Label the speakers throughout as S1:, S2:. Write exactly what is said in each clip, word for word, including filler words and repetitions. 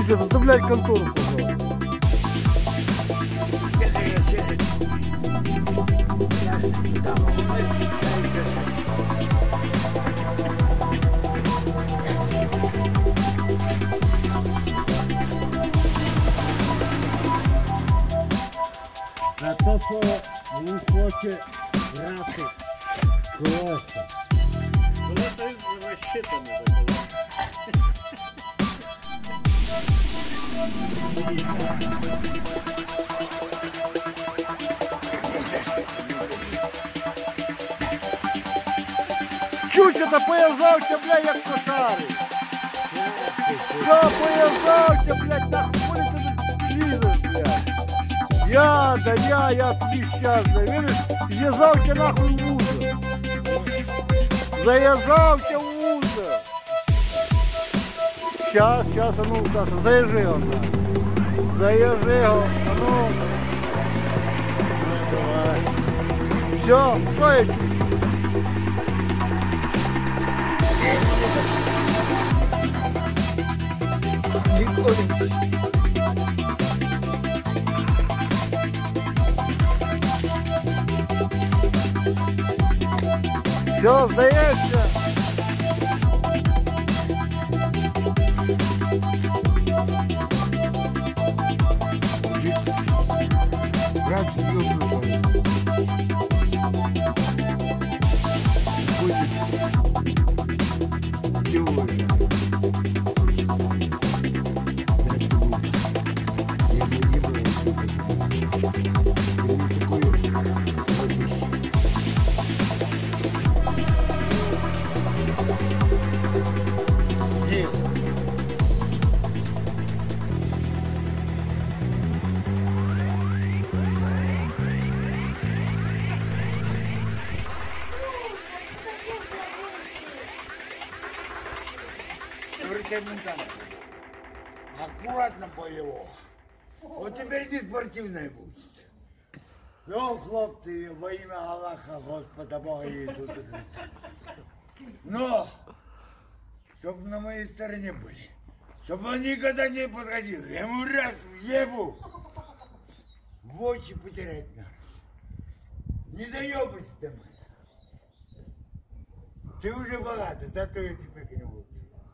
S1: Где-то, да, блядь, контору позвал.
S2: На то, що він хоче грати класно.
S3: Коли ти розчитаний такий.
S1: Чуть это поязався, блядь, як кошари. Що поязався, блядь, нахуй, коли ти не лізеш, блядь. Я, да я, я тобі щасний, видиш, зв'язався нахуй в вузол. Зав'язався в вузол. Щас, щас, а ну, Саша, заїжджи його, нахуй. Заїжджи його, а ну. Давай. Все, що я чую? Все, здається. Брат, съёбну.
S4: Аккуратно по его. Вот теперь не спортивной будет. Ну, хлопцы, во имя Аллаха, Господа Бога Иисуса Христа. Но, чтобы на моей стороне были. Чтобы он никогда не подходил. Я ему раз въебу. В очи потерять надо. Не доебайся ты, мать. Ты уже богатый, зато я теперь не буду.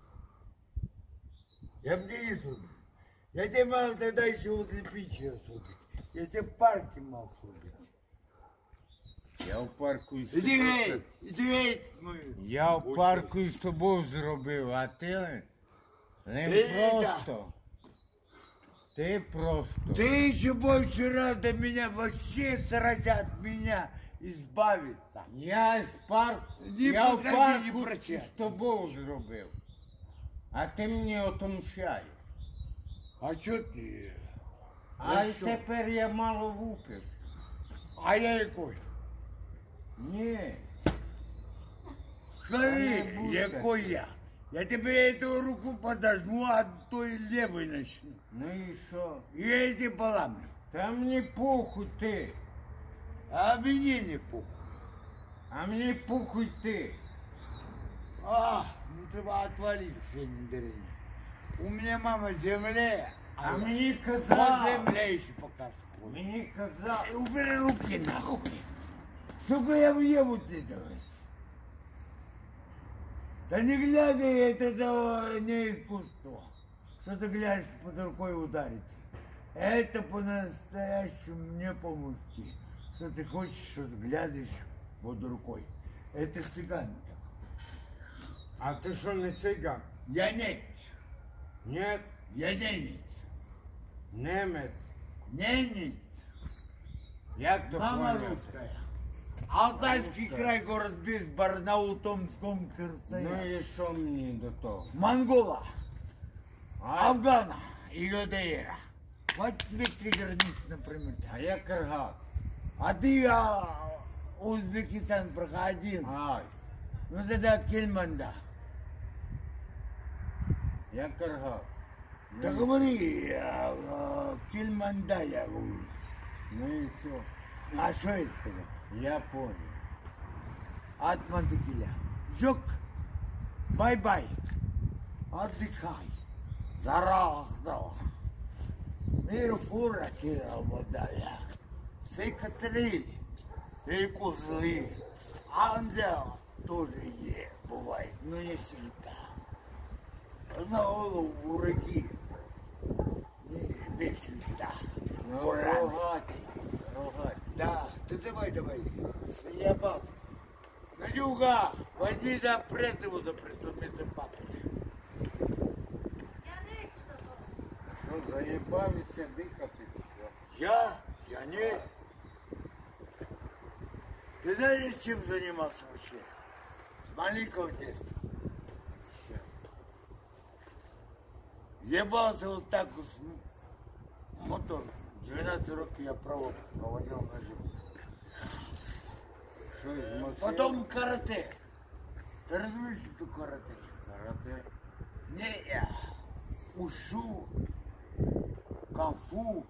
S4: Я мне не суду. Я тебе мало тогда еще возле пичи судить. Я тебе в парке мог судить.
S2: Я в парку із
S4: Іди геть, іди геть, мою.
S2: Я в парку із тобою зробив, а ти не
S4: Ти
S2: просто. Ты просто.
S4: Ты еще больше раз до меня вообще сразят меня избавиться.
S2: Я з парку,
S4: Не
S2: я в
S4: подходи,
S2: парку
S4: не прощай.
S2: з тобою зробив. А ти мені отомщаєш.
S4: А что ты?
S2: А
S4: Я що?
S2: тепер я мало вупив.
S4: А я якой?
S2: Ні.
S4: Смотри,
S2: не буде.
S4: якой я. Я тебе эту руку подожму, а той левой начну.
S2: Ну і що?
S4: И я эти поламлю.
S2: Та мені похуй ти.
S4: А мне не пух.
S2: А мені похуй ти.
S4: А, ну треба отвалить все недарение. У меня мама земля,
S2: А мені
S4: а
S2: казав.
S4: земля еще пока сходит.
S2: Мені казав.
S4: Убери руки нахуй. Сука, я въебу ты давай. Да не глядя, это же не искусство. Что ты глядишь под рукой ударить. Это по-настоящему мне по-мужски. Что ты хочешь, что ты глядишь под рукой. Это цыган.
S2: А ти що не циган?
S4: Я нет.
S2: Ні,
S4: Я немец.
S2: немець.
S4: Немец.
S2: Як то
S4: Мама
S2: поняти?
S4: русская. Алтайский край, город Бийск, Барнаул, Томском, Херсоне.
S2: Ну і що мені до того?
S4: Монгола,
S2: А,
S4: Афгана и ГДР. Вот тебе три границы, например.
S2: а я Киргиз.
S4: А ты а, Узбекистан проходил.
S2: Ай,
S4: Ну тогда Кельманда.
S2: я Киргиз.
S4: Да говори, а, а, Кельманда я говорю.
S2: Ну і все.
S4: А что я сказал?
S2: Я понял.
S4: Атман текиля. Жук, бай-бай. Отдыхай. Зараздала. Мір фура кидала водаля. Сика три. Три козли. Ангел теж є, буває, но не всегда. На голову уроки. Не, не всегда.
S2: Ну, рогатий, рогатий.
S4: Да, ты давай, давай. Я пап. Надюга, возьми за пресс его за пресс, вместо папы.
S2: Що, заїбався дихати? Що?
S4: Я? Я не. Ты знаешь, чем занимался вообще? С маленького детства. Ебался вот так вот с мотором. двенадцать років я право проводил на живу.
S2: Що з машини?
S4: Потом карате. Ты разумеешь, что такое карате?
S2: Карате.
S4: Не я. Ушу, камфу,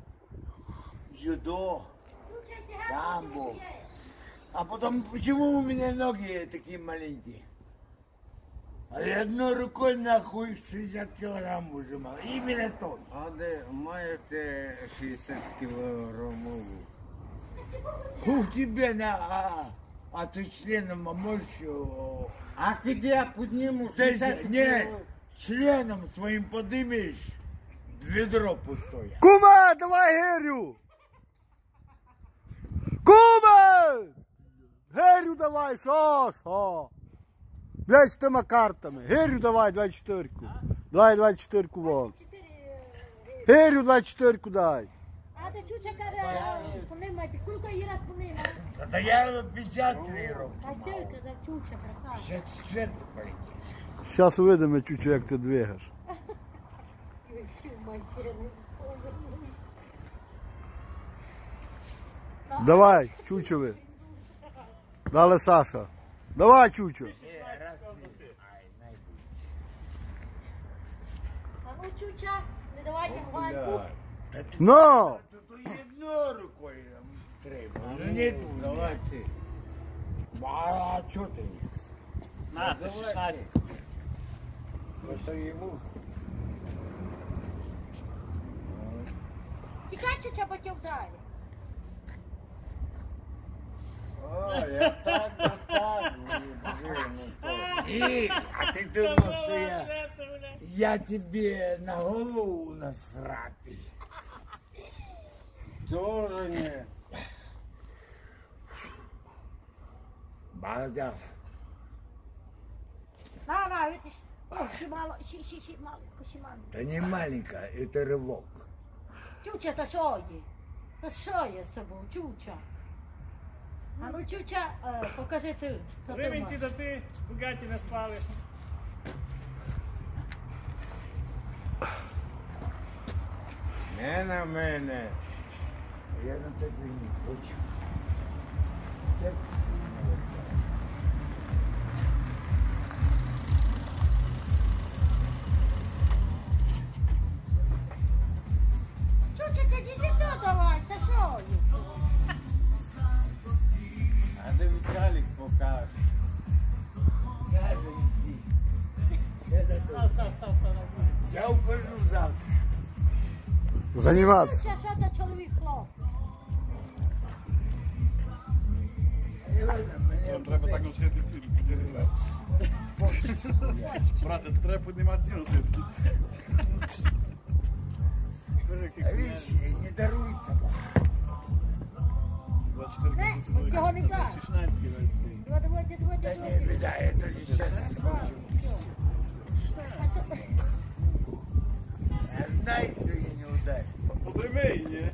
S4: юдо, самбо. А потом, почему у меня ноги такие маленькие? А я одной рукой нахуй шестьдесят килограмм выжимал. Именно то.
S2: А де маєте шістдесят кілограмову?
S4: У тебя на... А, а ты членом можешь... о,
S2: А коли я підніму
S4: Ты,
S2: шістдесят
S4: не,
S2: кілограмів?
S4: членом своим подымешь ведро пустое.
S1: Куме, давай гирю! Куме! Гирю давай, що, що? Блядь, з тими картами. Гирю давай, двадцять чотирку. Давай двадцять чотирку вон. Гирю двадцять чотирку дай.
S5: А ти чуча каже, понимаєте, кулька її раз понима.
S4: Да я пятьдесят три роки.
S5: А ти казав чуча, братан.
S4: пятьдесят четыре полетел.
S1: Зараз увидимо, чучу, як ти двигаєш. Давай, чучові. Далі Саша. Давай, чучу.
S5: А ну чуча, не давай їм ваньку.
S1: Ну!
S4: Тут одной рукой треба. Ну не тут.
S2: Давай ти.
S4: А что ты?
S3: На, ти шістнадцять.
S4: Это ему.
S5: Тікай чуча, бо тебе вдарить.
S2: О, я так, я так. блін, ну,
S4: И, а ты думал, что я, я тебе на голову насрати?
S2: то Тоже не.
S4: Борода.
S5: На, на, видиш. О, ще мало, ще, ще, ще мало, ще мало.
S4: Да не маленькая, это рывок.
S5: Чуча, та що є? Та що є з тобою, чуча? А ну чуча, е, покажи ти, що ти
S3: Гривень ті
S5: маєш.
S3: да ти, бугаті не спали.
S2: Не на мене.
S4: Я на тебе не хочу.
S5: Чуча, ти діти то давай, та що є?
S2: А де Віталік покаже?
S4: Даже иди. Это
S3: Став, став, став, став на вулицю.
S4: я ухожу завтра.
S1: Займатися.
S5: Чуча, що то чоловік хлоп?
S3: Вам треба так носити ці. Брате, то треба піднімати ці носити.
S4: А видишь, не даруется.
S3: двадцять чотири
S5: Не, от його не дай.
S3: шістнадцять кидає.
S5: Давай, давай, давай,
S4: Да
S5: давай.
S4: не, беда, это не сейчас не хочу.
S5: А що ти?
S4: Я знаю, что я не ударю.
S3: Подримей, ні?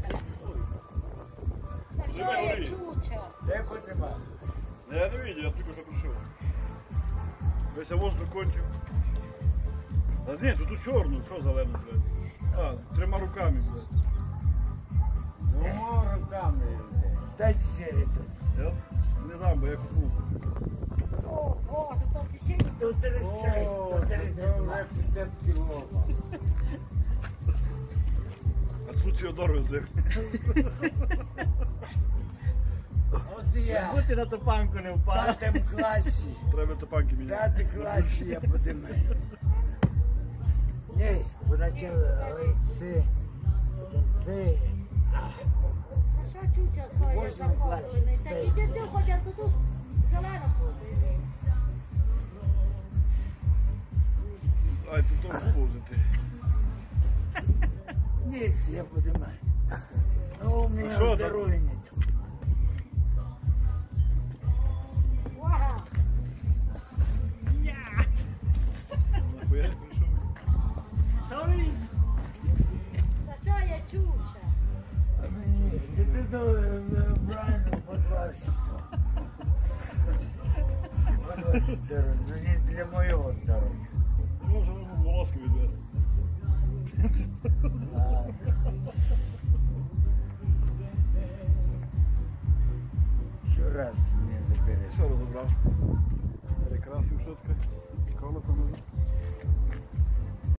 S5: Та що є, чуча?
S4: Дай поднимай.
S3: Я не видел, я только что пришел. Весь воздух кончив. А ні, тут у чорну, що зелену, блядь? А, трьома руками, блядь.
S2: Двома руками.
S4: Дайте серию тут.
S3: Я не знаю, бо я купив.
S5: О, о, то то тече.
S4: Тут тридцать,
S2: О,
S4: тут
S2: це
S4: тридцать.
S2: вже п'ятдесят кіло.
S3: А тут Феодор везе.
S4: Вот я
S3: Будьте на топанку не
S4: в пятом классе,
S3: Треба топанки
S4: в
S3: міняти.
S4: пятом классе я поднимаю. Ні, поначалу, але це, це,
S5: А що чуча стоїть
S4: Восьмий
S5: захоплений?
S4: клас.
S5: Так іди ти хоча б тут зелено буде.
S3: Ай, тут то возити.
S4: ні, я понимаю. Ну, у мене
S3: Що там?
S4: здоров'я нет.
S5: Увага!
S3: Нахуя я прийшов?
S5: Та що є чуча?
S4: А мені, ти ти то е, правильно подважити. Подважити, ну не для моєго здоров'я.
S3: Ну, вже можна волоски відвести.
S4: А, Ще раз мене забереш.
S3: Все розібрав. Перекрасив шутка. Коло там.